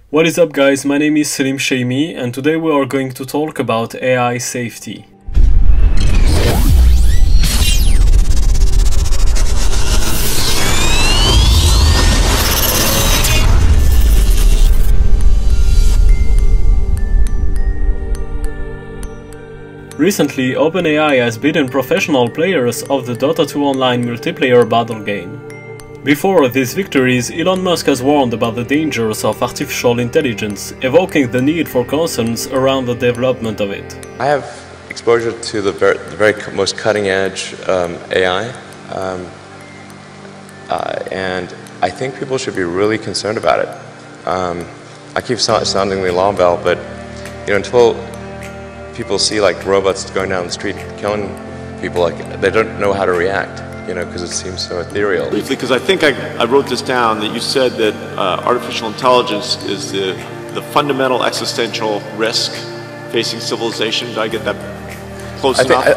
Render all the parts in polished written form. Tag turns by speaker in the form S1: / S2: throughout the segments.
S1: What is up guys, my name is Selim Sheimi and today we are going to talk about AI safety. Recently, OpenAI has beaten professional players of the Dota 2 online multiplayer battle game. Before these victories, Elon Musk has warned about the dangers of artificial intelligence, evoking the need for concerns around the development of it.
S2: I have exposure to the very most cutting-edge AI, and I think people should be really concerned about it. I keep sounding the alarm bell, but until people see like robots going down the street killing people, like they don't know how to react, because it seems so ethereal.
S3: Briefly, because I think I wrote this down, that you said that artificial intelligence is the fundamental existential risk facing civilization. Did I get that close enough?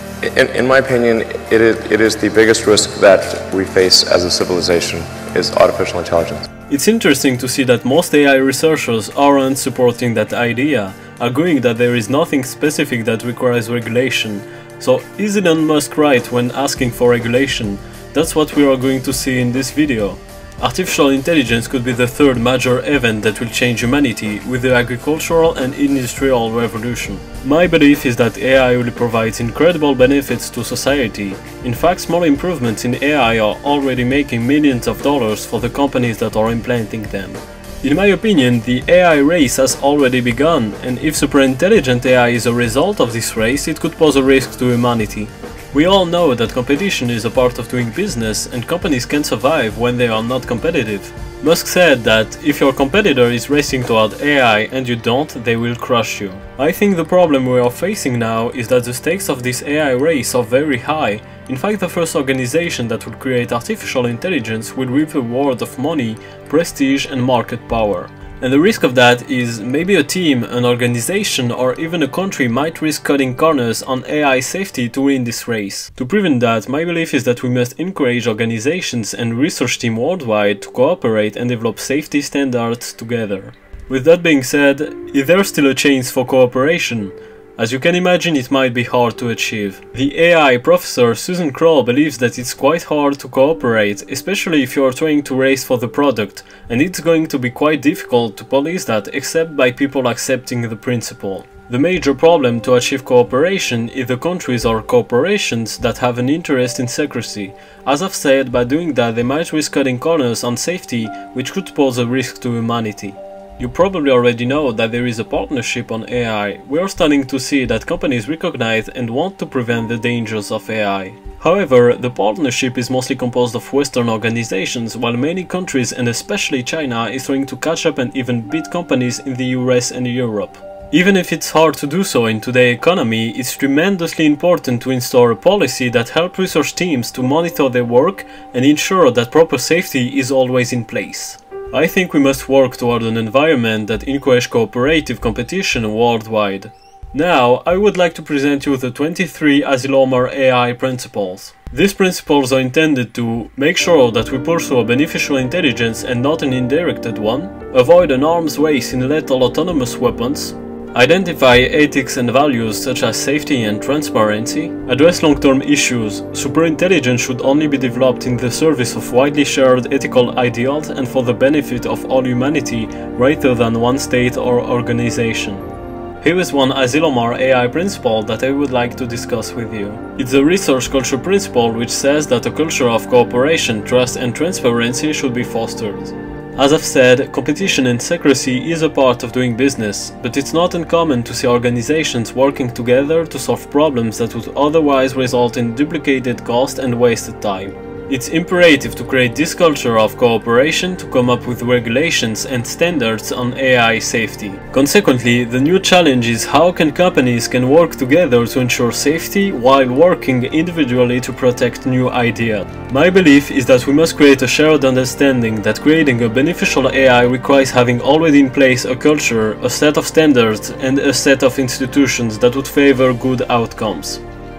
S2: In my opinion, it is the biggest risk that we face as a civilization, is artificial intelligence.
S1: It's interesting to see that most AI researchers aren't supporting that idea, arguing that there is nothing specific that requires regulation. So is Elon Musk right when asking for regulation? That's what we are going to see in this video. Artificial intelligence could be the third major event that will change humanity with the agricultural and industrial revolution. My belief is that AI will provide incredible benefits to society. In fact, small improvements in AI are already making millions of dollars for the companies that are implanting them. In my opinion, the AI race has already begun, and if super intelligent AI is a result of this race, it could pose a risk to humanity. We all know that competition is a part of doing business, and companies can survive when they are not competitive. Musk said that if your competitor is racing toward AI and you don't, they will crush you. I think the problem we are facing now is that the stakes of this AI race are very high. In fact, the first organization that will create artificial intelligence will reap the reward of money, prestige and market power. And the risk of that is maybe a team, an organization or even a country might risk cutting corners on AI safety to win this race. To prevent that, my belief is that we must encourage organizations and research teams worldwide to cooperate and develop safety standards together. With that being said, is there still a chance for cooperation? As you can imagine, it might be hard to achieve. The AI professor Susan Kroll believes that it's quite hard to cooperate, especially if you are trying to race for the product, and it's going to be quite difficult to police that except by people accepting the principle. The major problem to achieve cooperation is the countries or corporations that have an interest in secrecy. As I've said, by doing that they might risk cutting corners on safety, which could pose a risk to humanity. You probably already know that there is a partnership on AI. We are starting to see that companies recognize and want to prevent the dangers of AI. However, the partnership is mostly composed of Western organizations, while many countries and especially China is trying to catch up and even beat companies in the US and Europe. Even if it's hard to do so in today's economy, it's tremendously important to install a policy that helps research teams to monitor their work and ensure that proper safety is always in place. I think we must work toward an environment that encourages cooperative competition worldwide. Now, I would like to present you the 23 Asilomar AI principles. These principles are intended to make sure that we pursue a beneficial intelligence and not an indirected one, avoid an arms race in lethal autonomous weapons, identify ethics and values such as safety and transparency, address long-term issues. Superintelligence should only be developed in the service of widely shared ethical ideals and for the benefit of all humanity rather than one state or organization. Here is one Asilomar AI principle that I would like to discuss with you. It's a research culture principle which says that a culture of cooperation, trust and transparency should be fostered. As I've said, competition and secrecy is a part of doing business, but it's not uncommon to see organizations working together to solve problems that would otherwise result in duplicated cost and wasted time. It's imperative to create this culture of cooperation to come up with regulations and standards on AI safety. Consequently, the new challenge is how companies can work together to ensure safety while working individually to protect new ideas. My belief is that we must create a shared understanding that creating a beneficial AI requires having already in place a culture, a set of standards, and a set of institutions that would favor good outcomes.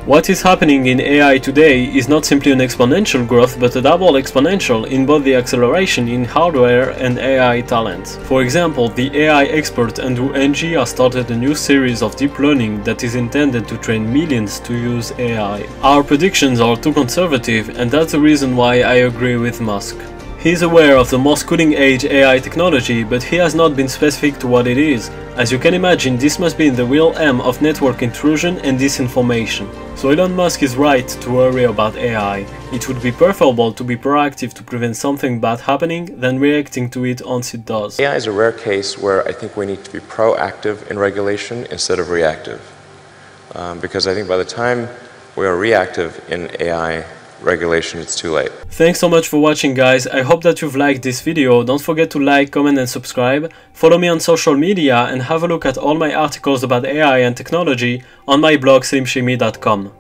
S1: What is happening in AI today is not simply an exponential growth, but a double exponential in both the acceleration in hardware and AI talent. For example, the AI expert Andrew Ng has started a new series of deep learning that is intended to train millions to use AI. Our predictions are too conservative, and that's the reason why I agree with Musk. He's aware of the most cutting-edge AI technology, but he has not been specific to what it is. As you can imagine, this must be in the real M of network intrusion and disinformation. So Elon Musk is right to worry about AI. It would be preferable to be proactive to prevent something bad happening than reacting to it once it does.
S2: AI is a rare case where I think we need to be proactive in regulation instead of reactive. Because I think by the time we are reactive in AI regulation, it's too late.
S1: Thanks so much for watching, guys. I hope that you've liked this video. Don't forget to like, comment and subscribe. Follow me on social media and have a look at all my articles about AI and technology on my blog slimshimi.com.